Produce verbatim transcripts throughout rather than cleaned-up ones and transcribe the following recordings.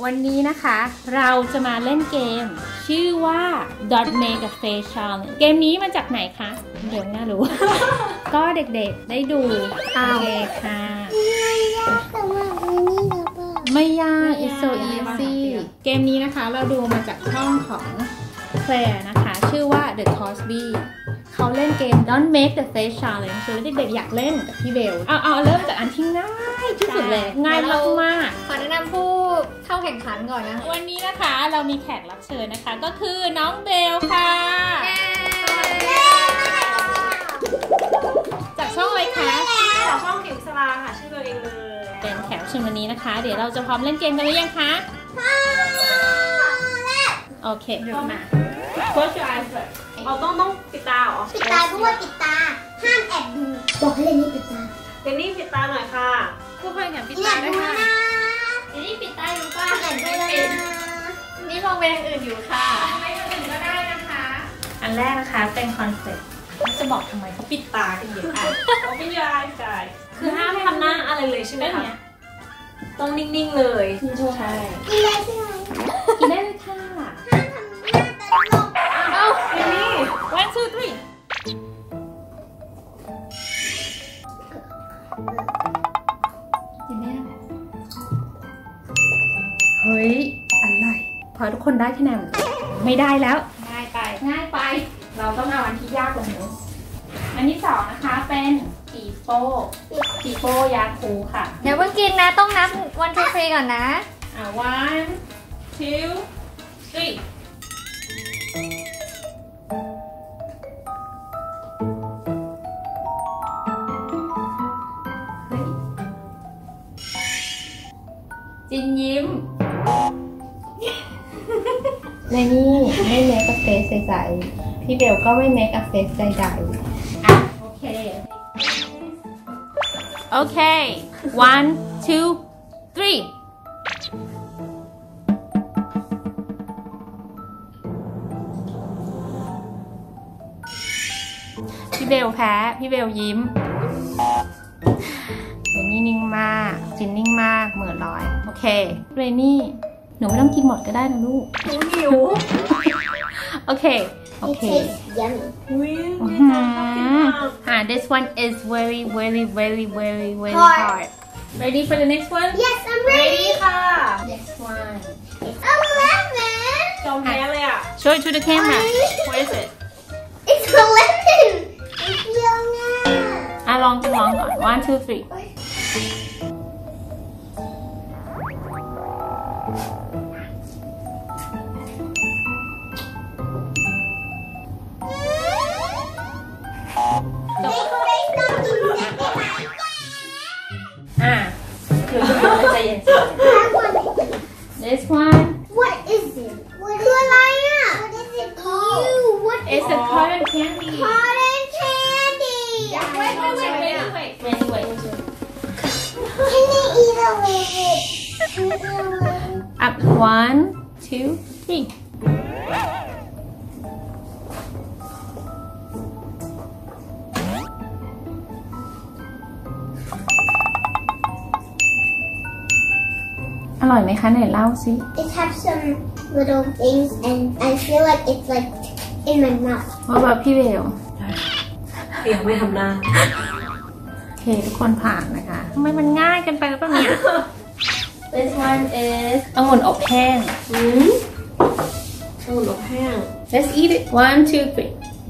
วันนี้นะคะเราจะมาเล่นเกมชื่อว่า Dot Make a Face Challenge เกมนี้มาจากไหนคะเดี๋ยวน่ารู้ ก็เด็กๆได้ดูโอเคค่ะไม่ยาก it's so easy เกมนี้นะคะเราดูมาจากช่องของแคลร์นะคะชื่อว่า The Cosby เขาเล่นเกม Don't Make the Face Challenge คือเด็กๆอยากเล่นกับพี่เบลเอาเอาเริ่มจากอันที่ง่ายที่สุดเลยง่ายมากๆขอแนะนำผู้เข้าแข่งขันก่อนนะวันนี้นะคะเรามีแขกรับเชิญนะคะก็คือน้องเบลค่ะจากช่องอะไรคะจากช่องเข็มสลาค่ะชื่อตัวเองเลยเป็นแขกรับเชิญวันนี้นะคะเดี๋ยวเราจะพร้อมเล่นเกมกันหรือยังคะโอเคเดี๋ยวมา Close your eyes เราต้องต้องปิดตาเหรอปิดตาด้วยปิดตาห้ามแอบดูบอกให้เรนนี่ปิดตาเรนนี่ปิดตาหน่อยค่ะผู้คนอย่าปิดตาด้วยค่ะเรนนี่ปิดตาอยู่ป่ะไม่ปิดนี่มองไปทางอื่นอยู่ค่ะไม่ทางอื่นก็ได้นะคะอันแรกนะคะเป็นคอนเซ็ปต์จะบอกทำไมเขาปิดตากันเยอะอ่ะ Open your eyes guys คือห้ามทำหน้าอะไรเลยใช่ไหมคะต้องนิ่งๆเลยใช่กินได้ใช่ไหมกินได้เลยค่ะห้ามทำหน้าตลกเอ้าเรนนี่ one two threeเฮ้ยอะไรพอทุกคนได้คะแนนไม่ได้แล้วง่ายไปง่ายไปเราต้องเอาอันที่ยากกว่านี้อันที่สองนะคะเป็นปีโป้ปีโป้ยาคูค่ะเดี๋ยวเพิ่งกินนะต้องนับวันทูฟรีก่อนนะอ่ะ one two threeจินยิ้มในนี่ไม่เมคอัพเฟซใสๆพี่เบลก็ไม่เมคอัพเฟซใดๆอ่ะโอเคโอเค one two three พี่เบลแพ้พี่เบลยิ้มเรนนี่นิ่งมากจินนิ่งมากเหมือนลอยโอเคเรนนี่หนูไม่ต้องกินหมดก็ได้นะลูกหนูหิวโอเคโอเค อ่า this one is very very very very very hard ready for the next one yes I'm ready ค่ะ next one eleven จอมแพ้เลยอ่ะ show it to the camera where is it it's eleven เยอะมากอ่ะลองลองก่อน one two threeอ่ะคือจะใจเย็น this one what is it คืออะไรอ่ะ what is it called what it's a cotton candy cotton candy wait wait wait wait wait wait wait can they eat away can they eat away up one two threeอร่อยไหมคะไหนเล่าสิ It has some little things and I feel like it's like in my mouth ว่าแบบพี่เบลยังไม่ทำหน้าโอเคทุกคนผ่านนะคะทำไมมันง่ายกันไปแล้วป่ะเนี่ย This one is องุ่นอบแห้งอืมองุ่นอบแห้ง Let's eat it one two three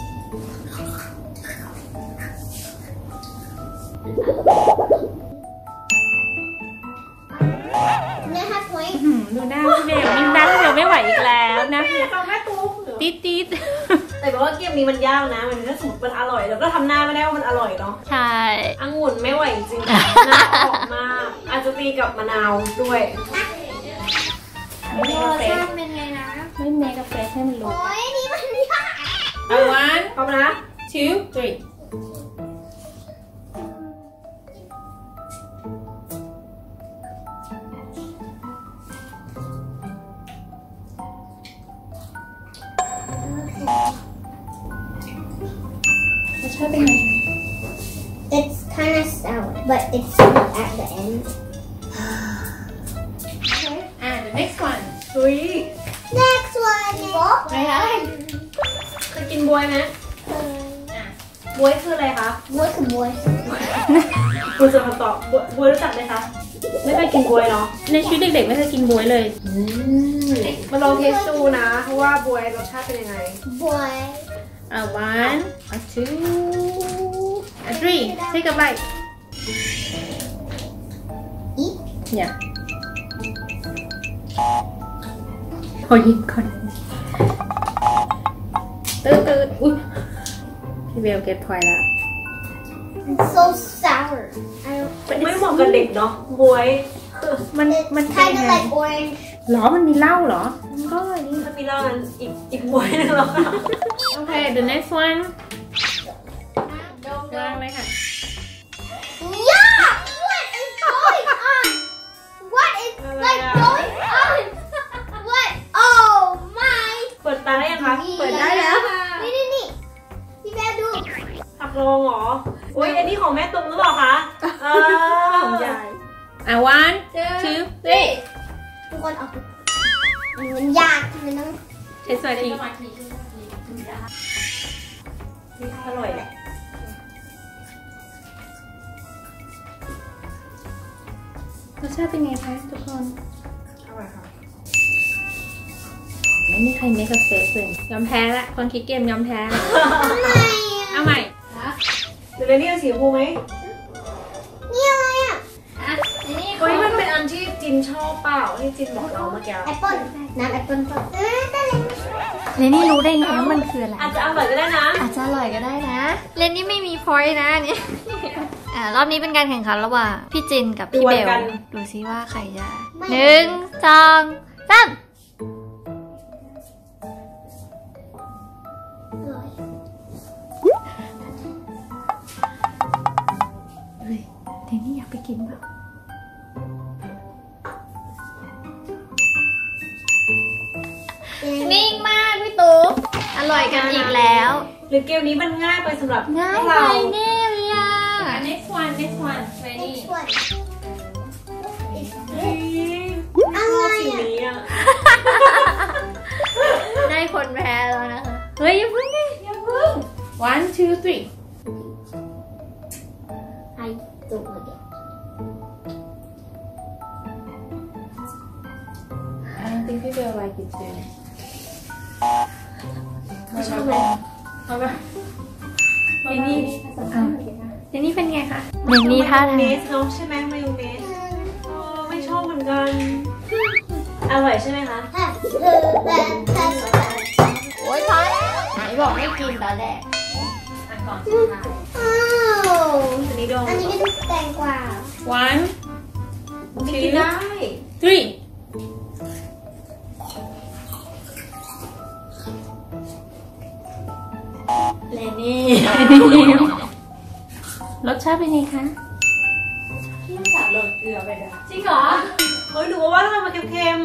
ดูหน้าพี่เบลนี่หน้าพี่เบลไม่ไหวอีกแล้วนะฟังแม่ตุ๊กติ๊ดติ๊ดแต่บอกว่าเกมนี้มันยากนะมันถ้าสมมติมันอร่อยแล้วก็ทำหน้าไม่ได้ว่ามันอร่อยเนาะใช่องุ่นไม่ไหวจริงหน้าออกมากอาจจะตีกับมะนาวด้วยไม่เมคอัพเฟซเป็นไงนะไม่เมคอัพเฟซให้มันรู้โอ้ยนี่มันยาก one พร้อมนะ two three It's kind of sour, but it's sweet at the end. Okay, and the next one. อุ้ย Next one. ไม่ได้เคยกินบวยไหมบวยคืออะไรคะ Boy to boy. คุณจะมาตอบบวยบวยรู้จักไหมคะไม่เคยกินบวยเนาะในชีวิตเด็กๆไม่เคยกินบ๊วยเลยมาลองเทสดูนะเพราะว่าบวยรสชาติเป็นยังไง Boy. a one a two a three take a bite Eat. yeah ขอหยิบก่อนตื่นตื่นอุ้ยพี่เบลเก็ตพอยแล้ว It's so sour. I don't. ไม่เหมาะกับเด็กเนาะบวยมัน It's มัน kind of ไง like orange. หรอมันมีเหล้าเหรอก็เลยนี่ถ้ามีเหล้านั้นอีกอีกบวยนึงแล้วค่ะโอเค the next one วางเลยค่ะ Yeah. What is going on? What is like going on? What? Oh my. เปิดตาได้ยังคะเปิดได้แล้วนี่นี่นี่พี่แม่ดูผักโรงเหรออุ้ยอันนี้ของแม่ตุ้มหรือเปล่าคะเออของยายอ่ะ one two three ทุกคนออกมันยากมันต้องใช้สมาธิอร่อยแหละรสชาติเป็นไงคะทุกคนอร่อยค่ะไม่มีใคร make a face เลยยอมแพ้ละคนคิดเกมยอมแพ้ละทำไมเอาใหม่เดี๋ยวนี่เอาสีชมพูไหมนี่อะไรอ่ะอ่ะนี่เฮ้ยมันเป็นอันที่จินชอบเปล่าที่จินบอกเราเมื่อกี้แอปเปิ้ลน้ำแอปเปิ้ลเปิ้ลเออแต่เล็กเลนี่รู้ได้ไงว่ามันคืออะไรอาจจะอร่อยก็ได้นะอาจจะอร่อยก็ได้นะ เลนนี่ไม่มีพอยต์นะอันนี่ อ่ารอบนี้เป็นการแข่งขันระหว่างพี่จินกับพี่เบล ดูซิว่าใครจะหนึ่งสองสามอร่อยเฮ้ยเลนี่อยากไปกินเปล่านิ่งมากพี่ตุ๊กอร่อยกันอีกแล้วหรือเกมนี้มันง่ายไปสำหรับง่ายพวกไปเราแน่เลยอ่ะ next one next one ready Next one เฮ้ยอะไรสีอ่ะนี้อ่ะได้คนแพ้แล้วนะคะเฮ้ยอย่าพึ่งดิอย่าพึ่ง one two three I don't like it I think people like it too ไม่ชอบเลยเอาไปเลนี่อ่ะเลนี่เป็นไงคะเลนนี่ท่าทางเนสเนาะใช่ไหมมายองเนสเออไม่ชอบเหมือนกัน อร่อยใช่ไหมคะถ้าเออแบบถ้าสวยโอ๊ยพอแล้วไหนบอกไม่กินตอนแรกอันก่อนสุดท้ายอ้าวอันนี้ดองอันนี้เป็นแตงกวา one ไม่กินได้ three เลนนี่รสชาติเป็นไงคะที่มันสาดหล่นเกลือไปเลยจริงเหรอเฮ้ยหนูว่าทำไมมันเค็ม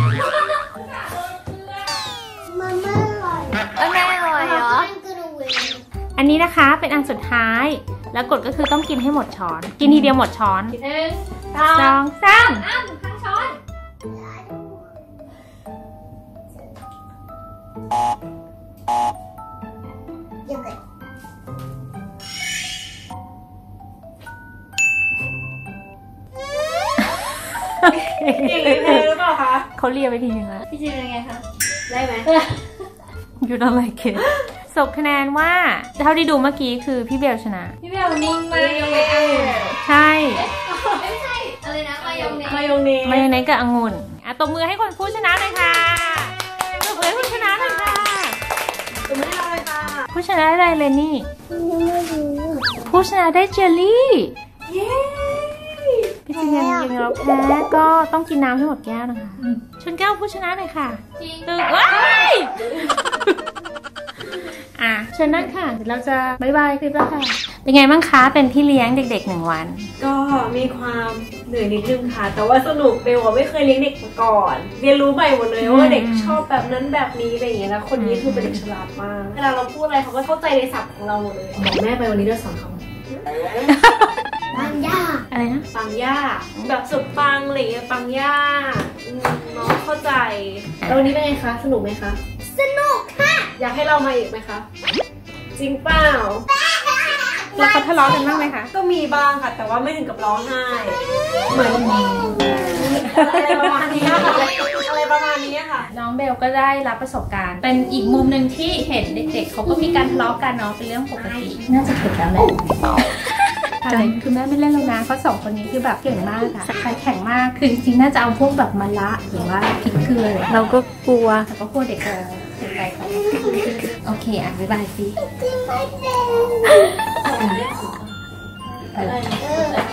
มันไม่อร่อยเอ้ยไม่อร่อยเหรอ I'm gonna win อันนี้นะคะเป็นอันสุดท้าย แล้วกฎก็คือต้องกินให้หมดช้อน กินทีเดียวหมดช้อนหนึ่งสสออง งสามอ้ำทั้งช้อนเดี๋ยวก่อนอย่างนี้แพ้หรือเปล่าคะเขาเรียกไปทีนึงแล้วพี่จินเป็นไงคะได้ไหม you don't like it สรุปคะแนนว่าเท่าที่ดูเมื่อกี้คือพี่เบลชนะพี่เบลนิ่งมากยกเว้นองุ่นใช่ไม่ใช่ อะไรนะมายองเนสมายองเนสมายองเนสกับองุ่นอ่ะตบมือให้คนผู้ชนะหน่อยค่ะตบมือให้ผู้ชนะหน่อยค่ะตัวไม่ได้เลยค่ะผู้ชนะได้อะไรเลนนี่ยังไม่รู้ผู้ชนะได้เจลลี่เย้พี่จินยังยังเราแพ้ก็ต้องกินน้ำให้หมดแก้วนะคะชนแก้วผู้ชนะหน่อยค่ะจริงตึกว้ายอ่ะเชิญนั่งค่ะเดี๋ยวเราจะบายบายคลิปแล้วค่ะ เป็นไงบ้างคะเป็นพี่เลี้ยงเด็กๆหนึ่งวันก็มีความเหนื่อยนิดนึงค่ะ แต่ว่าสนุกเบลอะไม่เคยเลี้ยงเด็กมาก่อน เรียนรู้ใหม่หมดเลยว่าเด็กชอบแบบนั้นแบบนี้อะไรอย่างเงี้ยแล้วคนนี้คือเป็นเด็กฉลาดมากเวลาเราพูดอะไรเขาก็เข้าใจในศัพท์ของเราหมดเลยบอกแม่ไปวันนี้ด้วยสอนเขาปังย่าอะไรนะปังย่าแบบสุดปังอะไรอย่างเงี้ยปังย่าอืมน้องเข้าใจแล้ววันนี้เป็นไงคะสนุกไหมคะสนุกค่ะอยากให้เรามาอีกไหมคะจริงเปล่าแล้วเขาทะเลาะกันบ้างไหมคะก็มีบ้างค่ะ แต่ว่าไม่ถึงกับร้องไห้เหมือนอะไรประมาณนี้ค่ะอะไรประมาณนี้ค่ะน้องเบลก็ได้รับประสบการณ์ เป็นอีกมุมหนึ่งที่เห็นเด็กๆเขาก็มีการทะเลาะกันเนาะเป็นเรื่องปกติน่าจะเกิดแล้วแหละอะไรคือแม่ไม่เล่นแล้วนะเพราะสองคนนี้คือแบบเก่งมากอะใครแข็งมากคือจริงๆน่าจะเอาพวกแบบมะระหรือว่าพริกเกลือเราก็กลัวแต่ก็กลัวเด็กจะเสียใจเขาโอเคอ่ะบ๊ายบายสิจริงไหมเด็กไปเลย